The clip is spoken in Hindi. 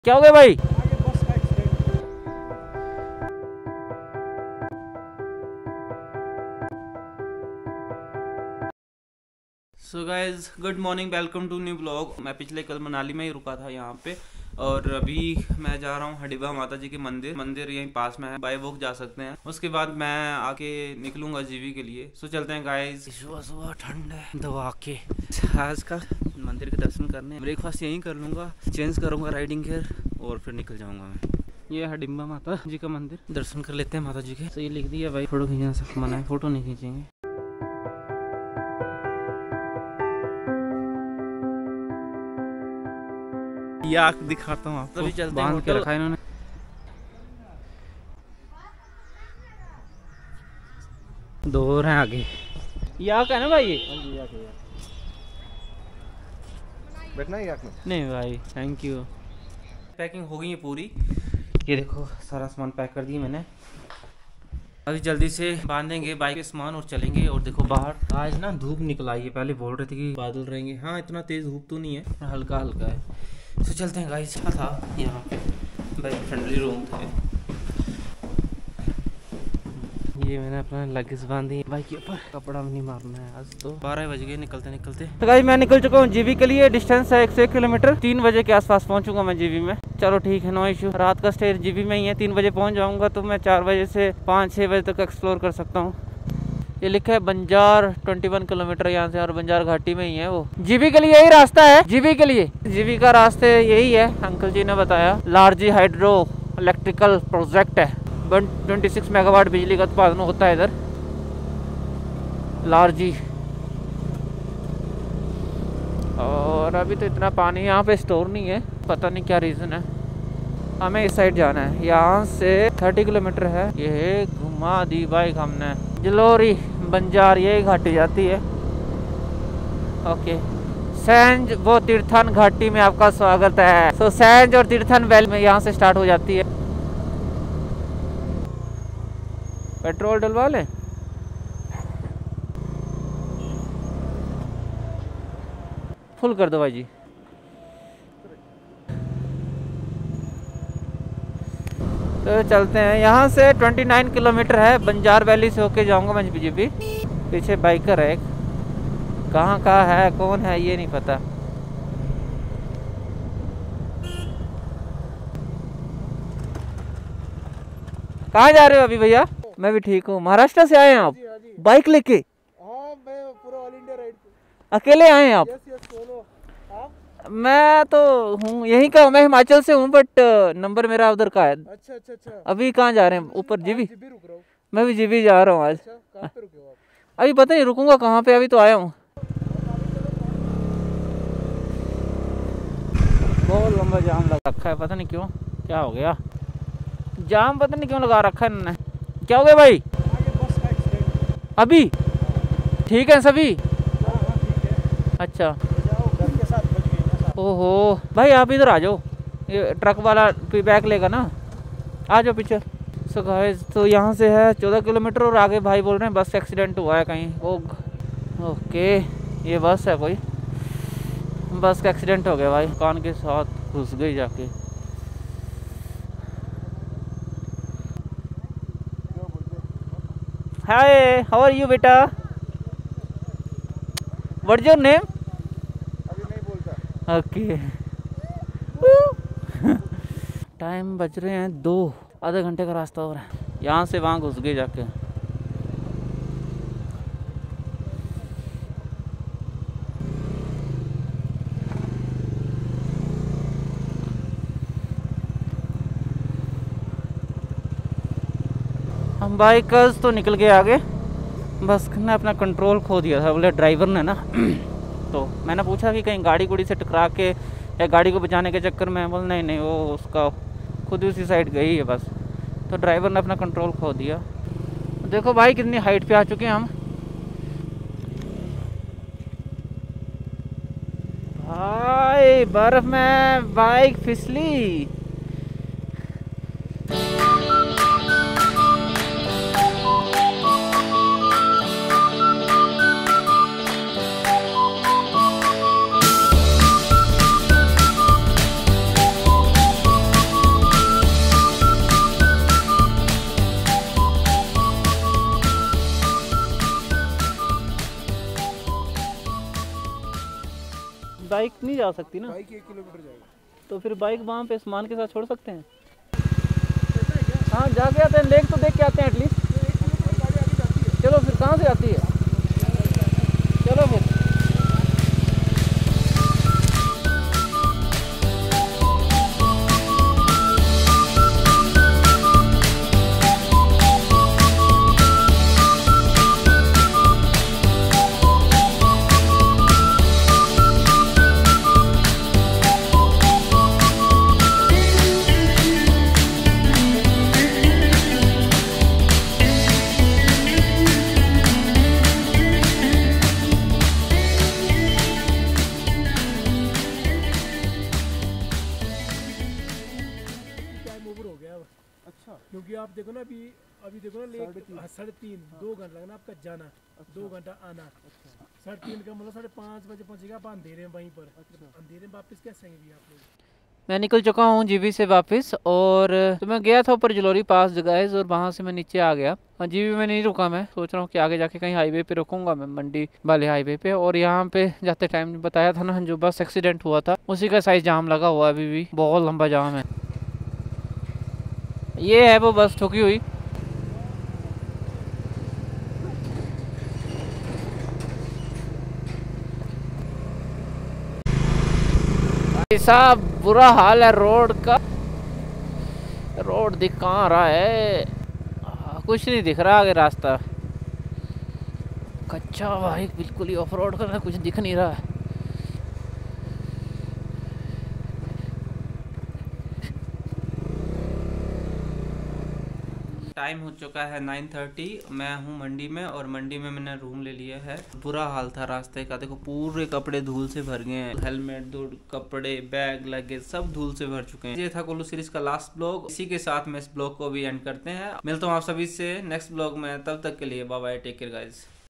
क्या हो गया भाई? So guys good morning, welcome to new blog. मैं पिछले कल मनाली में ही रुका था यहाँ पे, और अभी मैं जा रहा हूँ हडिबा माता जी के मंदिर यहीं पास में है, बाय वॉक जा सकते हैं। उसके बाद मैं आके निकलूंगा जीवी के लिए। सो चलते हैं गाइज। सुबह सुबह ठंड है, दवा के आज का मंदिर के दर्शन करने। ब्रेकफास्ट यहीं कर लूँगा, चेंज करूँगा राइडिंग गियर और फिर निकल जाऊँगा मैं। ये हडिबा माता जी का मंदिर, दर्शन कर लेते हैं माता जी के। तो ये लिख दिया भाई, फोटो खींचने से मना है, फोटो नहीं खींचेंगे। याक दिखाता हूँ आपको, तभी चलते हैं। बांध के रखा है इन्होंने। दो और हैं आगे। याक है ना भाई? याक है। बैठना है याक में? नहीं भाई, थैंक यू। पैकिंग हो गई है पूरी। ये देखो सारा सामान पैक कर दिया मैंने। अभी जल्दी से बांधेंगे बाइक के सामान और चलेंगे। और देखो बाहर आज ना धूप निकल आई है, पहले बोल रहे थे कि बादल रहेंगे। हाँ, इतना तेज धूप तो नहीं है, हल्का हल्का है। तो चलते हैं गाइस। था यहाँ पे बाइक फ्रेंडली रूम थे। ये मैंने अपना लगेज बांधी बाइक के ऊपर, कपड़ा भी नहीं मारना है आज। तो 12 बज गए निकलते। तो गाइस मैं निकल चुका हूँ जीवी के लिए। डिस्टेंस है 101 किलोमीटर। 3 बजे के आसपास पहुंचूंगा मैं जीवी में। चलो ठीक है, नो इशू। रात का स्टे जीवी में ही है। 3 बजे पहुंच जाऊंगा तो मैं 4 बजे से 5-6 बजे तक एक्सप्लोर कर सकता हूँ। ये लिखा है बंजार 21 किलोमीटर यहाँ से, और बंजार घाटी में ही है वो। जीवी के लिए यही रास्ता है। जीवी के लिए, जीवी का रास्ते यही है, अंकल जी ने बताया। लार्जी हाइड्रो इलेक्ट्रिकल प्रोजेक्ट है। 126 मेगावाट बिजली का उत्पादन होता है इधर लार्जी। और अभी तो इतना पानी यहाँ पे स्टोर नहीं है, पता नहीं क्या रीज़न है। हमें इस साइड जाना है, यहाँ से 30 किलोमीटर है। ये घुमा दी बाइक हमने। जलोरी बंजार यही घाटी जाती है। ओके, सैंज वो तीर्थन घाटी में आपका स्वागत है। तो सैंज और तीर्थन वैली में यहाँ से स्टार्ट हो जाती है। पेट्रोल डलवा लें? फुल कर दो भाई जी। तो चलते हैं। यहाँ से 29 किलोमीटर है। बंजार वैली से होके जाऊंगा मैं जीवी। पीछे बाइकर है एक, कहाँ का है कौन है ये नहीं पता। कहाँ जा रहे हो अभी भैया? मैं भी ठीक हूँ। महाराष्ट्र से आए हैं आप? बाइक लेके? हाँ, मैं पूरा ऑल इंडिया राइड। अकेले आए हैं आप? सोलो। मैं तो हूँ यहीं का, मैं हिमाचल से हूँ, बट नंबर मेरा उधर का है। अच्छा। अभी कहाँ जा रहे हैं? ऊपर जीवी? रुक रहा हूँ। मैं भी जीवी जा रहा हूँ आज। कहाँ पे रुके हो आप? अभी पता नहीं रुकूंगा कहाँ पे, अभी तो आया हूँ। बहुत लंबा जाम लगा रखा है, पता नहीं क्यों, क्या हो गया। जाम पता नहीं क्यों लगा रखा है इन्होंने। क्या हो गया भाई? बस का एक्सीडेंट। अभी ठीक है सभी? ठीक है। अच्छा, घर के साथ बच गई। ओहो भाई आप इधर आ जाओ, ये ट्रक वाला बैग लेगा ना, आ जाओ पीछे। सो गाइस, तो यहाँ से है 14 किलोमीटर और आगे भाई बोल रहे हैं बस एक्सीडेंट हुआ है कहीं। ओके, ये बस है कोई, बस का एक्सीडेंट हो गया भाई, कान के साथ घुस गई जाके। हाय, हाउ आर यू बेटा? What is your name? अभी नहीं बोलता। ओके। टाइम बज रहे हैं 2, आधे घंटे का रास्ता और है। यहाँ से वहाँ घुस गए जाके। हम बाइकर्स तो निकल गए आगे, बस ने अपना कंट्रोल खो दिया था बोले ड्राइवर ने ना। तो मैंने पूछा कि कहीं गाड़ी गुड़ी से टकरा के या गाड़ी को बचाने के चक्कर में, बोल नहीं वो उसका खुद उसी साइड गई है बस। तो ड्राइवर ने अपना कंट्रोल खो दिया। देखो भाई कितनी हाइट पे आ चुके हैं हम। भाई बर्फ में बाइक फिसली। बाइक नहीं जा सकती ना? बाइक 1 किलोमीटर जाएगी। तो फिर बाइक वहाँ पे सामान के साथ छोड़ सकते हैं? चलता है क्या? हाँ जाके आते हैं, लेक तो देख के आते हैं एटलीस्ट। 1 किलोमीटर गाड़ी आगे जाती है। चलो फिर कहाँ से आती है? चलो फिर। टाइम ओवर हो गया अब। अच्छा, क्योंकि आप देखो ना अभी देखो ना लेक 3:30 2 घंटा लगना आपका जाना। 2 घंटा आना। 3:30 का मतलब 5:30 बजे पहुंचेगा। आप अंधेरे में वहीं पर। अंधेरे में वापस कैसे आएंगे भी आप लोग? मैं निकल चुका हूँ जीबी से वापस, और तो मैं गया था ऊपर जलोरी पास गाइस, और वहाँ से मैं नीचे आ गया। और जीबी में नहीं रुका, मैं सोच रहा हूँ कि आगे जाके कहीं हाईवे पे रुकूंगा मैं, मंडी वाले हाईवे पे। और यहाँ पे जाते टाइम बताया था ना, जो बस एक्सीडेंट हुआ था उसी का साइज जाम लगा हुआ है, अभी भी बहुत लंबा जाम है। ये है वो बस ठुकी हुई। ऐसा बुरा हाल है रोड का। रोड दिख कहाँ रहा है? कुछ नहीं दिख रहा आगे रास्ता, कच्चा भाई, बिल्कुल ही ऑफ रोड का, कुछ दिख नहीं रहा है। टाइम हो चुका है 9:30। मैं हूँ मंडी में, और मंडी में मैंने रूम ले लिया है। बुरा हाल था रास्ते का, देखो पूरे कपड़े धूल से भर गए हैं, हेलमेट धूल, कपड़े, बैग, लगेज सब धूल से भर चुके हैं। ये था कुल्लू सीरीज का लास्ट ब्लॉग। इसी के साथ मैं इस ब्लॉग को भी एंड करते हैं। मिलता हूँ आप सभी से नेक्स्ट ब्लॉग में, तब तक के लिए bye bye, take care guys.